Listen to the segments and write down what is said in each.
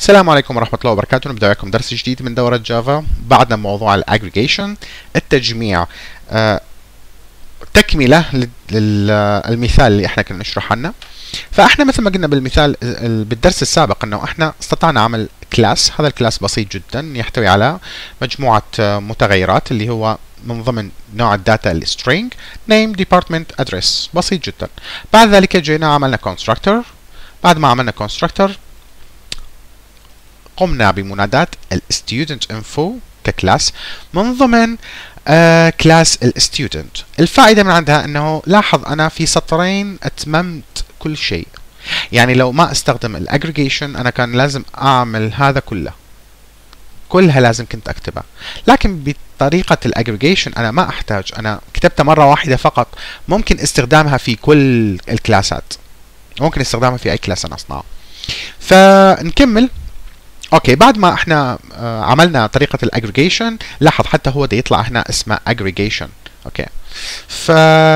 السلام عليكم ورحمة الله وبركاته. نبدأ لكم درس جديد من دورة جافا. بعدنا موضوع الاجريجيشن، التجميع، تكملة للمثال اللي احنا كنا نشرحه لنا. فاحنا مثل ما قلنا بالمثال بالدرس السابق انه احنا استطعنا عمل كلاس. هذا الكلاس بسيط جدا، يحتوي على مجموعة متغيرات اللي هو من ضمن نوع الداتا السترينج name department address. بسيط جدا. بعد ذلك جينا عملنا constructor. بعد ما عملنا constructor قمنا بمناداة student info ككلاس من ضمن كلاس student. الفائدة من عندها انه لاحظ انا في سطرين اتممت كل شيء. يعني لو ما استخدم الاجريجيشن انا كان لازم اعمل هذا كلها لازم كنت اكتبها، لكن بطريقة الاجريجيشن انا ما احتاج، انا كتبتها مرة واحدة فقط. ممكن استخدامها في كل الكلاسات، ممكن استخدامها في اي كلاس انا اصنعه. فنكمل. اوكي، بعد ما احنا عملنا طريقة الاجريجيشن، لاحظ حتى هو ده يطلع هنا اسمه اجريجيشن. اوكي، ف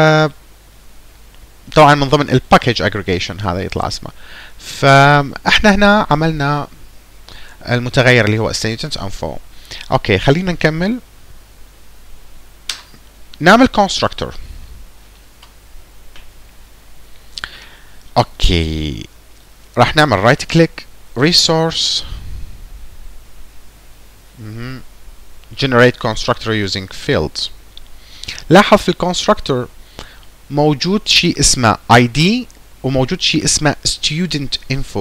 طبعا من ضمن الباكج اجريجيشن هذا يطلع اسمه. فاحنا هنا عملنا المتغير اللي هو student info. اوكي، خلينا نكمل. نعمل constructor. اوكي، راح نعمل right click resource generate constructor using fields. لاحظ في الكونستراكتور موجود شيء اسمه ID وموجود شيء اسمه student info.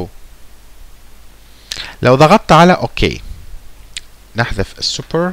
لو ضغطت على اوكي نحذف السوبر،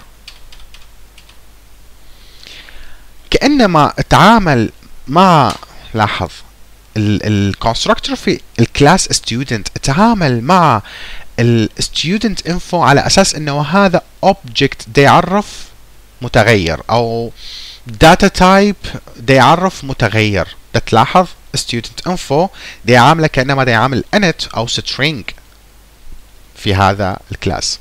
كأنما اتعامل مع، لاحظ الكونستراكتور في الكلاس student اتعامل مع الستودنت انفو على اساس انه هذا اوبجكت دا يعرف متغير، او داتا تايب دا يعرف متغير. دا تلاحظ student info دا يعامله كانما دا يعامل init او string في هذا الكلاس.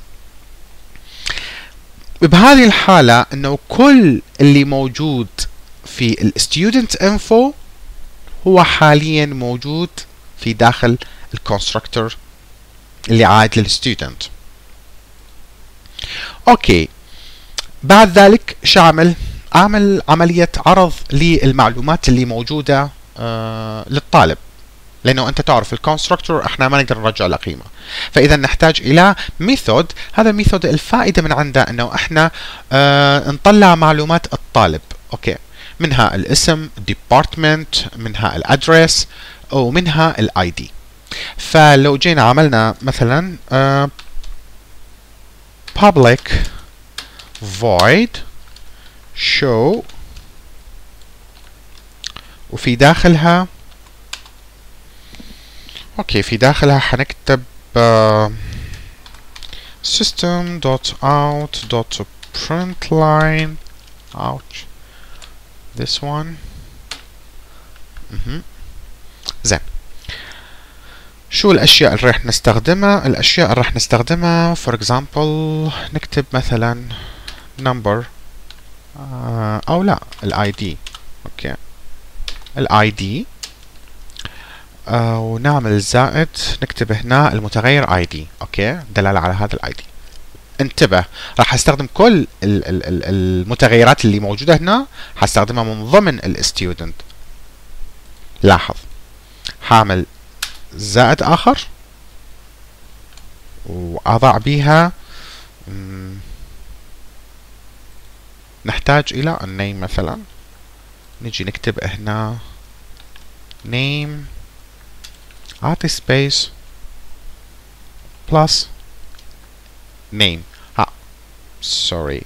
بهذه الحالة انه كل اللي موجود في الستودنت انفو هو حاليا موجود في داخل الكونستراكتور اللي عائد للستودنت. اوكي، بعد ذلك شو اعمل عملية عرض للمعلومات اللي موجودة للطالب، لانه انت تعرف الكونستراكتور احنا ما نقدر نرجع له قيمة، فاذا نحتاج الى ميثود. هذا الميثود الفائدة من عنده انه احنا نطلع معلومات الطالب. اوكي، منها الاسم department، منها الادرس، ومنها الاي دي. فلو جينا عملنا مثلا public void show، وفي داخلها اوكي في داخلها حنكتب system.out.println ouch this one. زين، شو الاشياء اللي راح نستخدمها؟ الاشياء اللي راح نستخدمها for example نكتب مثلا number او لا الاي دي. اوكي، الاي دي ونعمل زائد، نكتب هنا المتغير اي دي. اوكي، دلالة على هذا الاي دي. انتبه، راح استخدم كل المتغيرات اللي موجودة هنا حستخدمها من ضمن الستودنت. لاحظ حاعمل زائد آخر وأضع بها نحتاج إلى النيم. مثلا نجي نكتب هنا نيم، أعطي سبيس بلس نيم. سوري،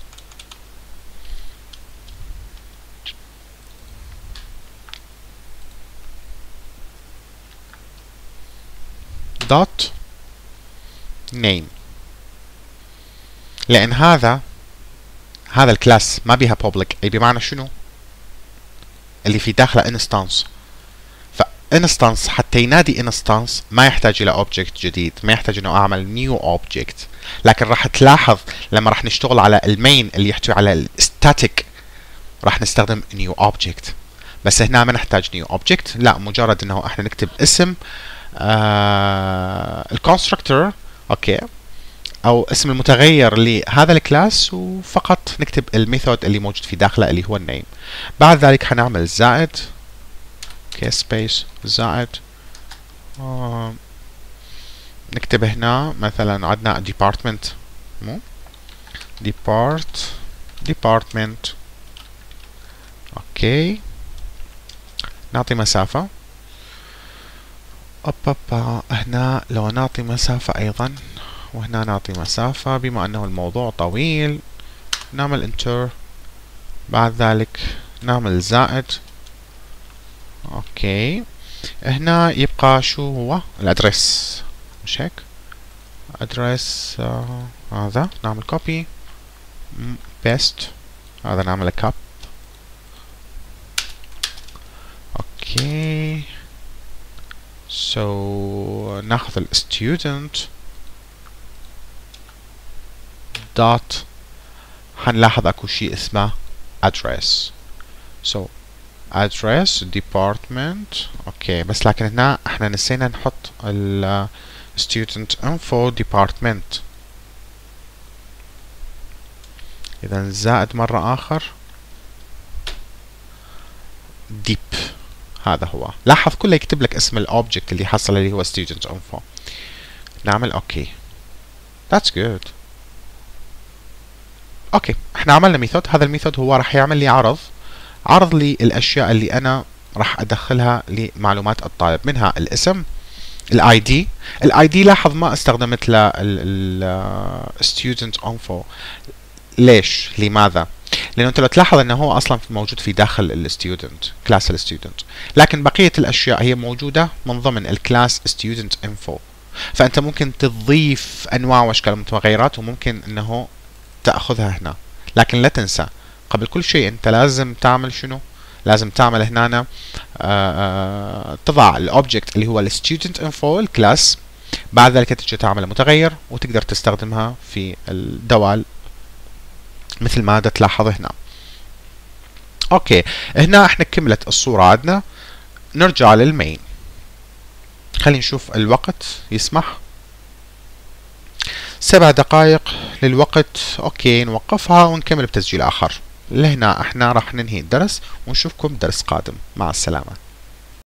دوت نيم، لأن هذا الكلاس ما بيها public. أي بمعنى شنو؟ اللي في داخله instance. فinstance حتى ينادي instance ما يحتاج إلى object جديد، ما يحتاج إنه أعمل new object. لكن راح تلاحظ لما راح نشتغل على المين اللي يحتوي على static راح نستخدم new object. بس هنا ما نحتاج new object، لا، مجرد إنه إحنا نكتب اسم الكونستراكتور اوكي، او اسم المتغير لهذا الكلاس، وفقط نكتب الميثود اللي موجود في داخله اللي هو النيم. بعد ذلك حنعمل زائد اوكي سبيس زائد نكتب هنا مثلا عندنا department مو department اوكي، نعطي مسافة هنا لو نعطي مسافة ايضا، وهنا نعطي مسافة بما انه الموضوع طويل نعمل انتر. بعد ذلك نعمل زائد اوكي، هنا يبقى شو هو الادرس مش هيك؟ ادرس هذا نعمل كوبي بيست، هذا نعمل كاب اوكي. ناخذ ال student dot، حنلاحظ اكو شيء اسمه address. address department اوكي، بس لكن هنا احنا نسينا نحط ال student info department. اذا زائد مرة اخر deep، هذا هو. لاحظ كله يكتب لك اسم الاوبجكت اللي حصل اللي هو student info. نعمل اوكي. that's good. اوكي، احنا عملنا ميثود. هذا الميثود هو راح يعمل لي عرض لي الاشياء اللي انا راح ادخلها لمعلومات الطالب، منها الاسم، الاي دي. لاحظ ما استخدمت له student info. ليش؟ لماذا؟ لانه انت لو تلاحظ انه هو اصلا موجود في داخل الستودنت كلاس الستودنت، لكن بقيه الاشياء هي موجوده من ضمن الكلاس student info. فانت ممكن تضيف انواع واشكال متغيرات وممكن انه تاخذها هنا، لكن لا تنسى قبل كل شيء انت لازم تعمل شنو؟ لازم تعمل هنا تضع الاوبجكت اللي هو الستودنت انفو الكلاس، بعد ذلك تجي تعمل متغير وتقدر تستخدمها في الدوال مثل ما تلاحظ هنا. اوكي، هنا احنا كملت الصورة عندنا. نرجع للمين، خلينا نشوف الوقت يسمح 7 دقائق للوقت. اوكي، نوقفها ونكمل بتسجيل اخر. لهنا احنا راح ننهي الدرس ونشوفكم درس قادم. مع السلامة.